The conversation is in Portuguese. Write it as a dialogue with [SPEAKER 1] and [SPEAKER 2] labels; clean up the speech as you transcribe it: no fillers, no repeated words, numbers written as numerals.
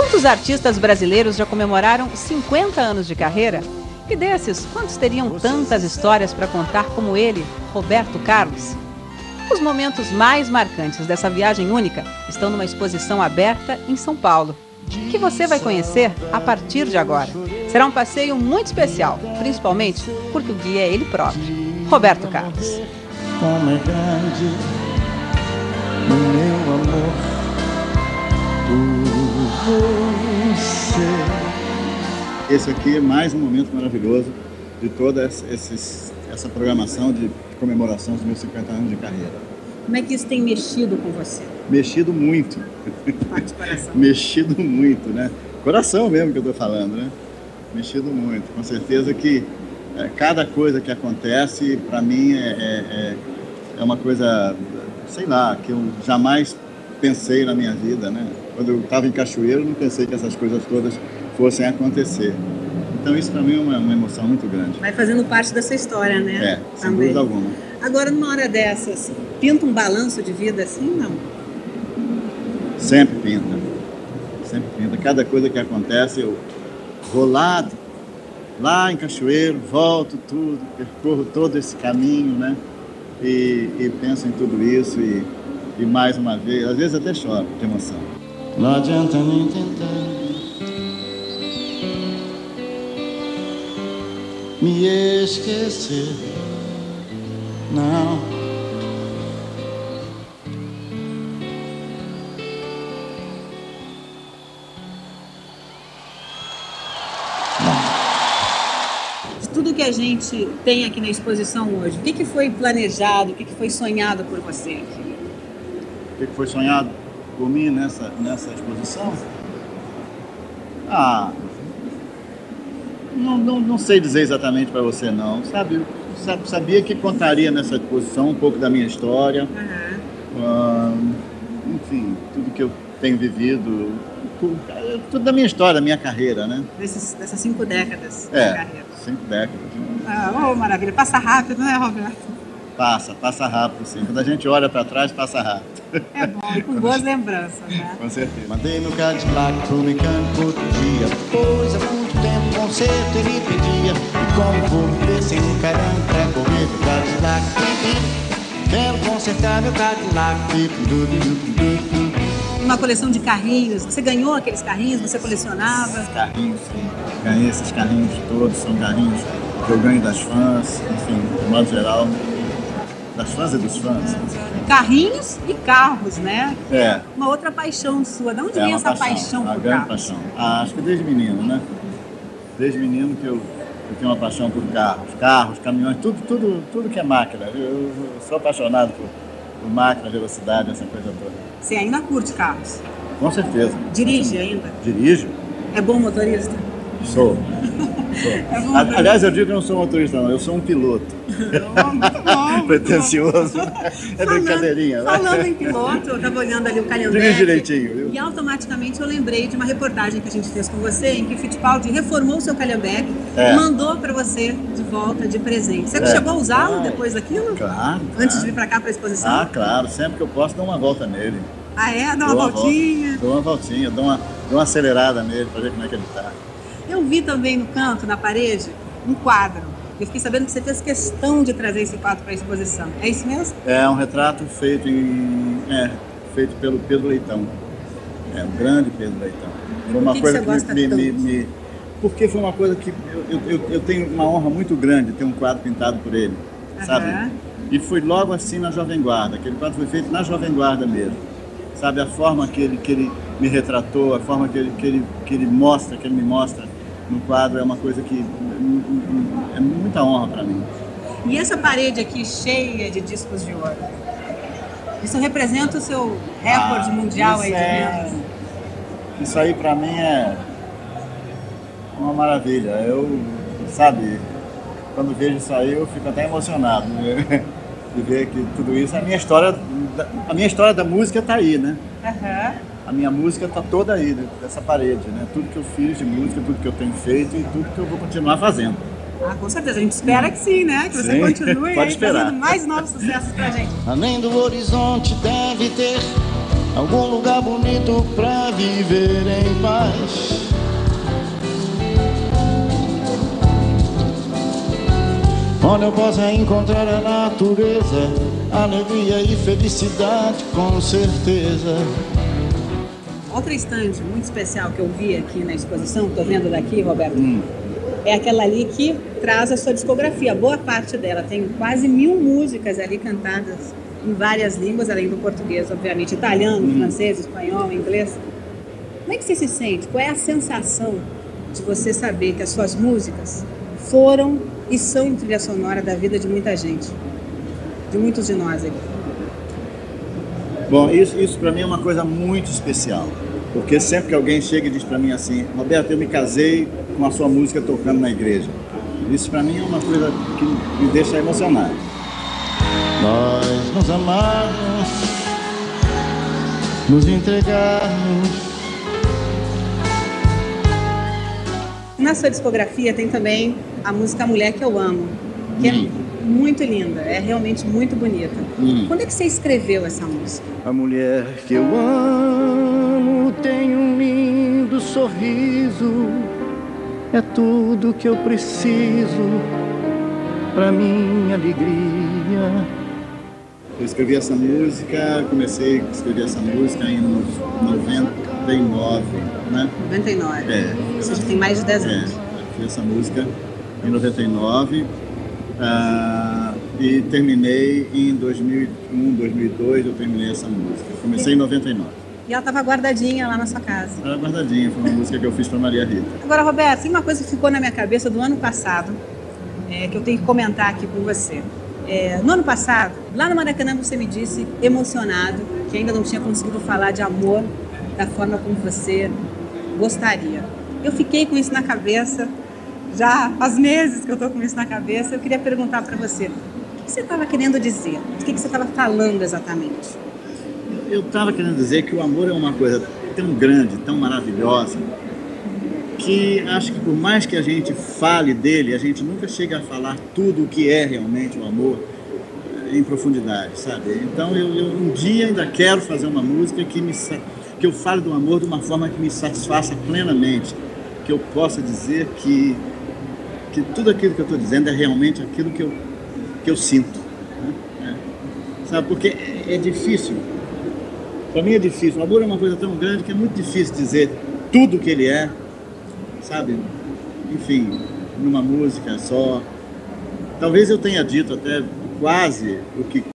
[SPEAKER 1] Quantos artistas brasileiros já comemoraram 50 anos de carreira? E desses, quantos teriam tantas histórias para contar como ele, Roberto Carlos? Os momentos mais marcantes dessa viagem única estão numa exposição aberta em São Paulo, que você vai conhecer a partir de agora. Será um passeio muito especial, principalmente porque o guia é ele próprio, Roberto Carlos.
[SPEAKER 2] Como é grande o meu amor por você. Esse aqui é mais um momento maravilhoso de toda essa programação de comemoração dos meus 50 anos de carreira.
[SPEAKER 1] Como é que isso tem mexido com você?
[SPEAKER 2] Mexido muito.
[SPEAKER 1] Parte coração.
[SPEAKER 2] Mexido muito, né? Coração mesmo que eu tô falando, né? Mexido muito. Com certeza que cada coisa que acontece, para mim, é uma coisa, sei lá, que eu jamais pensei na minha vida, né? Quando eu estava em Cachoeiro, eu não pensei que essas coisas todas fossem acontecer. Então isso para mim é uma emoção muito grande.
[SPEAKER 1] Vai fazendo parte dessa história, né?
[SPEAKER 2] Sem dúvida alguma.
[SPEAKER 1] Agora, numa hora dessas, pinta um balanço de vida assim, não?
[SPEAKER 2] Sempre pinta. Sempre pinta. Cada coisa que acontece, eu vou lá em Cachoeiro, volto tudo, percorro todo esse caminho, né? E penso em tudo isso e mais uma vez, às vezes até choro de emoção. Não adianta nem tentar me esquecer, não.
[SPEAKER 1] De tudo que a gente tem aqui na exposição hoje, o que foi planejado, o que foi sonhado por você aqui?
[SPEAKER 2] O que foi sonhado por mim nessa exposição? Não sei dizer exatamente para você, não. Sabia que contaria nessa exposição um pouco da minha história. Enfim, tudo que eu tenho vivido, tudo da minha história, da minha carreira, né?
[SPEAKER 1] Dessas 5 décadas de carreira.
[SPEAKER 2] 5 décadas.
[SPEAKER 1] Maravilha. Passa rápido, né, Roberto?
[SPEAKER 2] Passa rápido, sim. Quando a gente olha para trás, passa rápido.
[SPEAKER 1] É bom, e com boas lembranças, né?
[SPEAKER 2] Com certeza. Mandei meu Cadillac pro mecânico outro dia, pois há muito tempo conserto ele pedia. E como vou viver sem um caramba pra correr pro Cadillac? Quero consertar meu Cadillac.
[SPEAKER 1] Uma coleção de carrinhos. Você ganhou aqueles carrinhos? Você colecionava?
[SPEAKER 2] Carrinhos, sim. Ganhei esses carrinhos todos. São carrinhos que eu ganho das fãs, enfim, de modo geral. Das fãs e dos fãs.
[SPEAKER 1] Carrinhos e carros, né?
[SPEAKER 2] É.
[SPEAKER 1] Uma outra paixão sua. De onde vem essa paixão por carros?
[SPEAKER 2] Uma grande paixão. Acho que desde menino, né? Desde menino que eu tenho uma paixão por carros, caminhões, tudo que é máquina. Eu sou apaixonado por máquina, velocidade, essa coisa toda.
[SPEAKER 1] Você ainda curte carros?
[SPEAKER 2] Com certeza.
[SPEAKER 1] Dirige ainda?
[SPEAKER 2] Dirijo.
[SPEAKER 1] É bom motorista?
[SPEAKER 2] Sou.
[SPEAKER 1] É bom,
[SPEAKER 2] aliás, eu digo que eu não sou motorista, não. Eu sou um piloto.
[SPEAKER 1] Muito bom.
[SPEAKER 2] Pretencioso. É brincadeirinha.
[SPEAKER 1] Falando em piloto, eu estava olhando ali o Calhambeck.
[SPEAKER 2] Dirige direitinho, viu?
[SPEAKER 1] E automaticamente eu lembrei de uma reportagem que a gente fez com você, em que o Fittipaldi reformou o seu Calhambeck e mandou para você de volta de presente. Você chegou a usá-lo depois daquilo?
[SPEAKER 2] Claro.
[SPEAKER 1] Antes de vir para cá para a exposição?
[SPEAKER 2] Claro. Sempre que eu posso, dou uma volta nele.
[SPEAKER 1] Dá uma voltinha?
[SPEAKER 2] Dou uma voltinha, dou uma acelerada nele para ver como é que ele está.
[SPEAKER 1] Eu vi também no canto, na parede, um quadro. Eu fiquei sabendo que você fez questão de trazer esse quadro para a exposição. É isso mesmo?
[SPEAKER 2] É um retrato feito pelo Pedro Leitão. O grande Pedro Leitão. Foi uma coisa que
[SPEAKER 1] gosta tanto?
[SPEAKER 2] Porque foi uma coisa que eu tenho uma honra muito grande de ter um quadro pintado por ele, sabe? E foi logo assim na Jovem Guarda. Aquele quadro foi feito na Jovem Guarda mesmo. Sabe, a forma que ele me retratou, a forma que ele me mostra no quadro é uma coisa que é muita honra para mim.
[SPEAKER 1] E essa parede aqui cheia de discos de ouro, isso representa o seu recorde mundial aí de vendas?
[SPEAKER 2] Isso aí para mim é uma maravilha. Eu, sabe, quando vejo isso aí eu fico até emocionado, né? De ver que tudo isso, a minha história da música está aí, né? A minha música está toda aí, dessa parede, né? Tudo que eu fiz de música, tudo que eu tenho feito e tudo que eu vou continuar fazendo.
[SPEAKER 1] Com certeza, a gente espera que sim, né? Que você continue aí fazendo mais novos sucessos pra gente.
[SPEAKER 2] Além do horizonte deve ter algum lugar bonito pra viver em paz. Onde eu possa encontrar a natureza, alegria e felicidade, com certeza.
[SPEAKER 1] Outra estante muito especial que eu vi aqui na exposição, estou vendo daqui, Roberto, é aquela ali que traz a sua discografia, boa parte dela. Tem quase 1000 músicas ali cantadas em várias línguas, além do português, obviamente, italiano, francês, espanhol, inglês. Como é que você se sente? Qual é a sensação de você saber que as suas músicas foram e são trilha sonora da vida de muita gente, de muitos de nós aqui?
[SPEAKER 2] Bom, isso para mim é uma coisa muito especial, porque sempre que alguém chega e diz para mim assim: Roberto, eu me casei com a sua música tocando na igreja. Isso para mim é uma coisa que me deixa emocionado. Nós nos amamos, nos entregarmos.
[SPEAKER 1] Na sua discografia tem também a música A Mulher Que Eu Amo, que é muito linda, é realmente muito bonita. Quando é que você escreveu essa música?
[SPEAKER 2] A mulher que eu amo tem um lindo sorriso, é tudo que eu preciso pra minha alegria. Eu escrevi essa música, comecei a escrever essa música em 99, né?
[SPEAKER 1] 99.
[SPEAKER 2] É.
[SPEAKER 1] Ou seja, tem mais de 10 anos.
[SPEAKER 2] Fiz essa música em 99 e terminei em 2001, 2002, eu terminei essa música. Comecei em 99.
[SPEAKER 1] E ela estava guardadinha lá na sua casa.
[SPEAKER 2] Estava guardadinha, foi uma música que eu fiz para Maria Rita.
[SPEAKER 1] Agora, Roberto, tem uma coisa que ficou na minha cabeça do ano passado, que eu tenho que comentar aqui com você. No ano passado, lá no Maracanã, você me disse, emocionado, que ainda não tinha conseguido falar de amor da forma como você gostaria. Eu fiquei com isso na cabeça, já faz meses que eu estou com isso na cabeça. Eu queria perguntar para você, o que você estava querendo dizer? O que você estava falando exatamente?
[SPEAKER 2] Eu estava querendo dizer que o amor é uma coisa tão grande, tão maravilhosa, que acho que por mais que a gente fale dele, a gente nunca chega a falar tudo o que é realmente o amor em profundidade, sabe? Então eu um dia ainda quero fazer uma música que eu fale do amor de uma forma que me satisfaça plenamente, que eu possa dizer que tudo aquilo que eu estou dizendo é realmente aquilo que eu sinto, né? Sabe? Porque é difícil, para mim é difícil. O amor é uma coisa tão grande que é muito difícil dizer tudo o que ele é, sabe? Enfim, numa música só. Talvez eu tenha dito até quase o que